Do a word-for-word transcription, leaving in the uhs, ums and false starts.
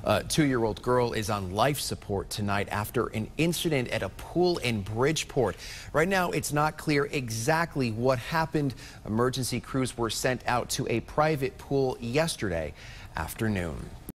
A two-year-old girl is on life support tonight after an incident at a pool in Bridgeport. Right now, it's not clear exactly what happened. Emergency crews were sent out to a private pool yesterday afternoon.